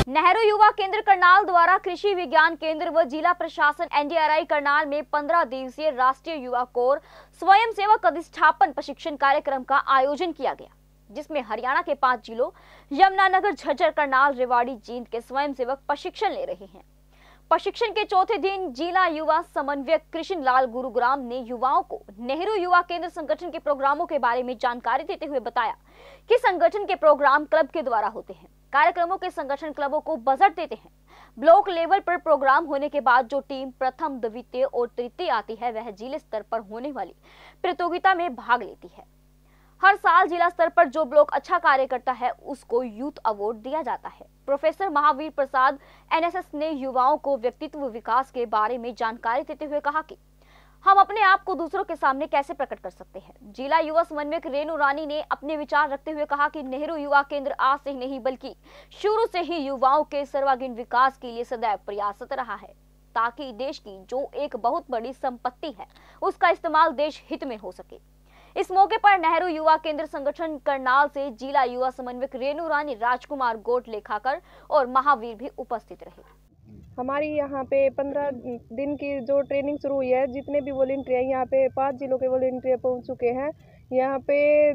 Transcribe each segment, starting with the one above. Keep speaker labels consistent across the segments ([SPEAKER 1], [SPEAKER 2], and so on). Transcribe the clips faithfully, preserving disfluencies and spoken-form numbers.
[SPEAKER 1] नेहरू युवा केंद्र करनाल द्वारा कृषि विज्ञान केंद्र व जिला प्रशासन N D R I Karnal में पंद्रह दिवसीय राष्ट्रीय युवा कोर स्वयंसेवक अधिष्ठापन प्रशिक्षण कार्यक्रम का आयोजन किया गया, जिसमें हरियाणा के पांच जिलों यमुनानगर, झज्जर, करनाल, रेवाड़ी, जींद के स्वयंसेवक प्रशिक्षण ले रहे हैं। प्रशिक्षण के चौथे दिन जिला युवा समन्वयक कृष्ण लाल गुरुग्राम ने युवाओं को नेहरू युवा केंद्र संगठन के प्रोग्रामों के बारे में जानकारी देते हुए बताया कि संगठन के प्रोग्राम क्लब के द्वारा होते हैं। कार्यक्रमों के संगठन क्लबों को बजट देते हैं। ब्लॉक लेवल पर प्रोग्राम होने के बाद जो टीम प्रथम, द्वितीय और तृतीय आती है, वह जिले स्तर पर होने वाली प्रतियोगिता में भाग लेती है। हर साल जिला स्तर पर जो ब्लॉक अच्छा कार्य करता है, उसको यूथ अवार्ड दिया जाता है। Professor Mahavir Prasad N S S ने युवाओं को व्यक्तित्व विकास के बारे में जानकारी देते हुए कहा कि हम अपने आप को दूसरों के सामने कैसे प्रकट कर सकते हैं। जिला युवा समन्वयक रेणु रानी ने अपने विचार रखते हुए कहा कि नेहरू युवा केंद्र आज से नहीं बल्कि शुरू से ही युवाओं के सर्वांगीण विकास के लिए सदैव प्रयासरत रहा है, ताकि देश की जो एक बहुत बड़ी संपत्ति है, उसका इस्तेमाल देश हित में हो सके। इस मौके पर नेहरू युवा केंद्र संगठन करनाल से जिला युवा समन्वयक रेणु रानी, राजकुमार गोट, लेखाकर और महावीर भी उपस्थित रहे।
[SPEAKER 2] हमारी यहाँ पे पंद्रह दिन की जो ट्रेनिंग शुरू हुई है, जितने भी वॉलंटियर यहाँ पे पांच जिलों के वॉलंटियर पहुँच चुके हैं। यहाँ पे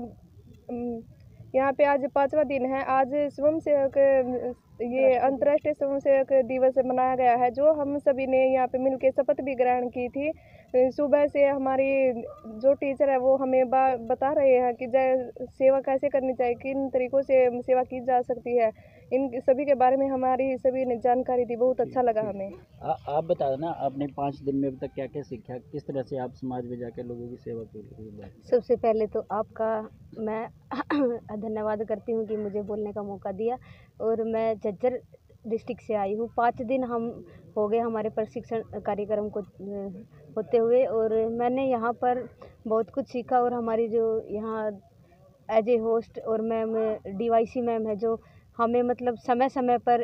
[SPEAKER 2] यहाँ पे आज पांचवा दिन है। आज स्वयंसेवक ये अंतर्राष्ट्रीय स्वयंसेवक दिवस मनाया गया है, जो हम सभी ने यहाँ पे मिलकर शपथ भी ग्रहण की थी। सुबह से हमारी जो टीचर है वो हमें बता रहे हैं कि सेवा कैसे करनी चाहिए, किन तरीकों से सेवा की जा सकती है, इन सभी के बारे में हमारी सभी ने जानकारी दी। बहुत अच्छा लगा हमें।
[SPEAKER 3] आ, आप बता देना, आपने पाँच दिन में अब तक क्या क्या सीखा, किस तरह से आप समाज में जाकर लोगों की सेवा की?
[SPEAKER 4] सबसे पहले तो आपका मैं धन्यवाद करती हूँ कि मुझे बोलने का मौका दिया। और मैं झज्जर डिस्ट्रिक्ट से आई हूँ। पाँच दिन हम हो गए हमारे प्रशिक्षण कार्यक्रम को होते हुए, और मैंने यहाँ पर बहुत कुछ सीखा। और हमारी जो यहाँ एज ए होस्ट और ma'am D Y C ma'am है, जो हमें मतलब समय समय पर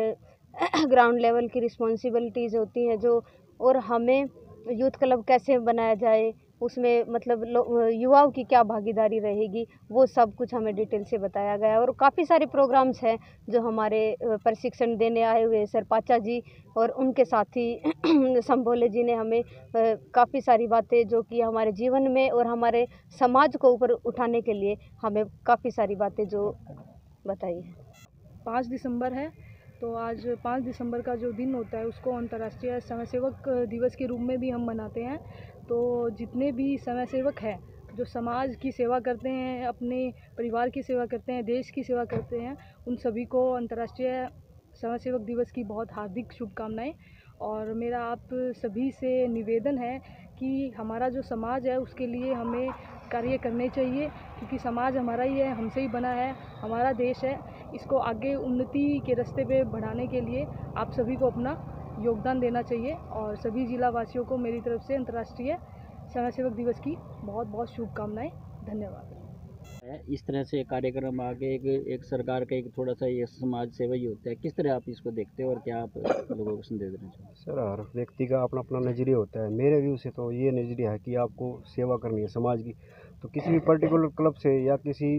[SPEAKER 4] एक ग्राउंड लेवल की रिस्पॉन्सिबिलिटीज़ होती हैं, जो और हमें यूथ क्लब कैसे बनाया जाए, उसमें मतलब युवाओं की क्या भागीदारी रहेगी, वो सब कुछ हमें डिटेल से बताया गया। और काफ़ी सारे प्रोग्राम्स हैं जो हमारे प्रशिक्षण देने आए हुए सर पाचा जी और उनके साथी संभोले जी ने हमें काफ़ी सारी बातें जो कि हमारे जीवन में और हमारे समाज को ऊपर उठाने के लिए हमें काफ़ी सारी बातें जो बताई है।
[SPEAKER 2] पाँच दिसंबर है, तो आज पाँच दिसंबर का जो दिन होता है उसको अंतर्राष्ट्रीय स्वयंसेवक दिवस के रूप में भी हम मनाते हैं। तो जितने भी स्वयंसेवक हैं जो समाज की सेवा करते हैं, अपने परिवार की सेवा करते हैं, देश की सेवा करते हैं, उन सभी को अंतर्राष्ट्रीय स्वयंसेवक दिवस की बहुत हार्दिक शुभकामनाएं। और मेरा आप सभी से निवेदन है कि हमारा जो समाज है उसके लिए हमें कार्य करने चाहिए, क्योंकि समाज हमारा ही है, हमसे ही बना है, हमारा देश है। इसको आगे उन्नति के रास्ते पे बढ़ाने के लिए आप सभी को अपना योगदान देना चाहिए। और सभी जिला वासियों को मेरी तरफ से अंतर्राष्ट्रीय स्वयंसेवक दिवस की बहुत बहुत शुभकामनाएं। धन्यवाद।
[SPEAKER 3] इस तरह से कार्यक्रम आगे एक, एक सरकार का एक थोड़ा सा ये समाज सेवा ही होता है, किस तरह आप इसको देखते हो और क्या आप लोगों को संदेश देना चाहते हैं?
[SPEAKER 5] सर, हर व्यक्ति का अपना अपना नज़रिया होता है। मेरे व्यू से तो ये नज़रिया है कि आपको सेवा करनी है समाज की, तो किसी भी पर्टिकुलर क्लब से या किसी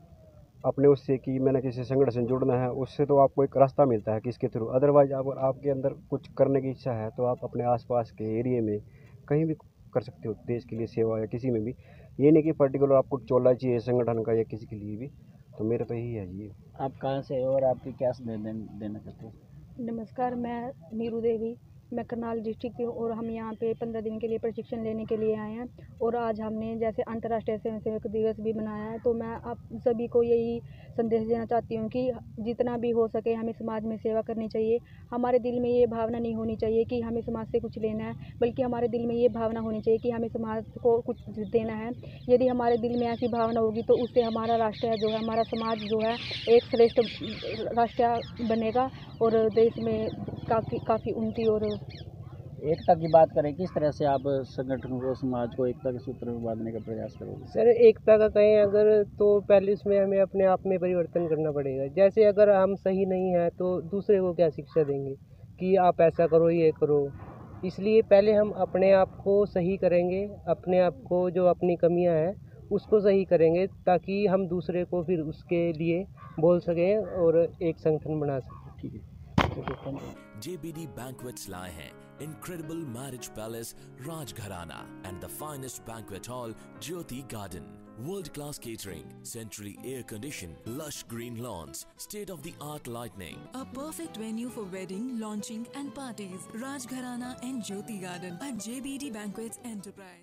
[SPEAKER 5] अपने उससे कि मैंने किसी संगठन से जुड़ना है, उससे तो आपको एक रास्ता मिलता है कि इसके थ्रू। अदरवाइज अगर आपके अंदर कुछ करने की इच्छा है तो आप अपने आसपास के एरिया में कहीं भी कर सकते हो देश के लिए सेवा, या किसी में भी। ये नहीं कि पर्टिकुलर आपको चोला चाहिए संगठन का या किसी के लिए भी। तो मेरा तो यही है जी।
[SPEAKER 3] आप कहाँ से हो और आपकी क्या संदेश देना चाहते हो?
[SPEAKER 2] नमस्कार, मैं नीरू देवी, मैं करनाल डिस्ट्रिक्ट की हूँ और हम यहाँ पे पंद्रह दिन के लिए प्रशिक्षण लेने के लिए आए हैं। और आज हमने जैसे अंतर्राष्ट्रीय स्वयंसेवक दिवस भी मनाया है, तो मैं आप सभी को यही संदेश देना चाहती हूँ कि जितना भी हो सके हमें समाज में सेवा करनी चाहिए। हमारे दिल में ये भावना नहीं होनी चाहिए कि हमें समाज से कुछ लेना है, बल्कि हमारे दिल में ये भावना होनी चाहिए कि हमें समाज को कुछ देना है। यदि हमारे दिल में ऐसी भावना होगी तो उससे हमारा राष्ट्र जो है, हमारा समाज जो है, एक श्रेष्ठ राष्ट्र बनेगा और देश में काफ़ी काफ़ी उन्नति और
[SPEAKER 3] एकता की बात करें, किस तरह से आप संगठन को, समाज को एकता के सूत्र में बांधने का प्रयास करोगे?
[SPEAKER 6] सर, एकता का कहें अगर तो पहले उसमें हमें अपने आप में परिवर्तन करना पड़ेगा। जैसे अगर हम सही नहीं हैं तो दूसरे को क्या शिक्षा देंगे कि आप ऐसा करो, ये करो। इसलिए पहले हम अपने आप को सही करेंगे, अपने आप को जो अपनी कमियां हैं उसको सही करेंगे, ताकि हम दूसरे को फिर उसके लिए बोल सकें और एक संगठन बना सकें।
[SPEAKER 3] ठीक है।
[SPEAKER 7] J B D Banquets लाए हैं Incredible Marriage Palace Rajgharana and the finest banquet hall Jyoti Garden. World-class catering, centrally air-conditioned, lush green lawns, state-of-the-art lighting.
[SPEAKER 8] A perfect venue for wedding, launching and parties. Rajgharana and Jyoti Garden at J B D Banquets Enterprise.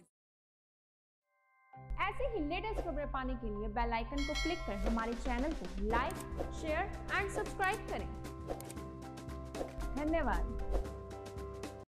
[SPEAKER 9] ऐसे ही latest खबरें पाने के लिए bell icon को click कर हमारे channel को like, share and subscribe करें। धन्यवाद।